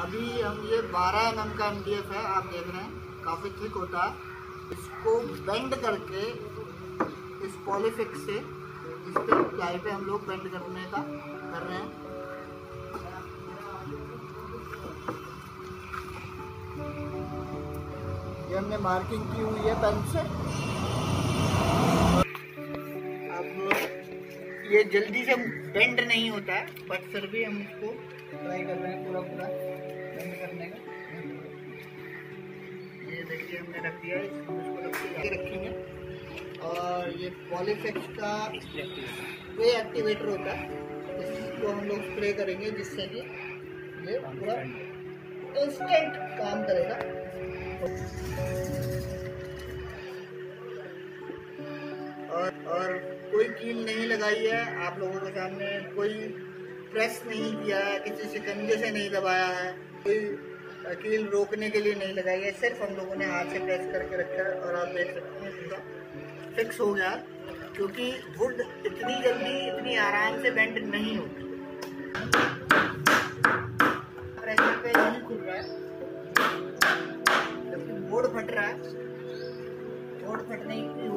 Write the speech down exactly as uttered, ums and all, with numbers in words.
अभी हम ये बारह एम एम का एम डी एफ है, आप देख रहे हैं काफ़ी थिक होता है। इसको बेंड करके इस पॉलीफिक्स से इस पे प्लाई पे हम लोग बेंड करने का कर रहे हैं। ये हमने मार्किंग की हुई है पेन से। अब ये जल्दी से बेंड नहीं होता है, बट फिर भी हम इसको ट्राई कर रहे हैं पूरा पूरा बेंड करने का। ये देखिए हमने रख दिया है, इसको रख के रखेंगे। और ये पॉलीफिक्स का वे एक्टिवेटर होता है, इसको हम लोग स्प्रे करेंगे जिससे कि ये पूरा इंस्टेंट काम करेगा। और और कोई कील नहीं लगाई है आप लोगों के सामने, कोई प्रेस नहीं किया है, किसी शिकंजे से नहीं दबाया है, कोई कील रोकने के लिए नहीं लगाई है, सिर्फ हम लोगों ने हाथ से प्रेस करके रखा है। और आप देख सकते हैं पूरा फिक्स हो गया, क्योंकि वुड इतनी जल्दी इतनी आराम से बेंड नहीं होती। प्रेशर पे नहीं खुल रहा है, जबकि बोर्ड फट रहा है। बोर्ड फटने की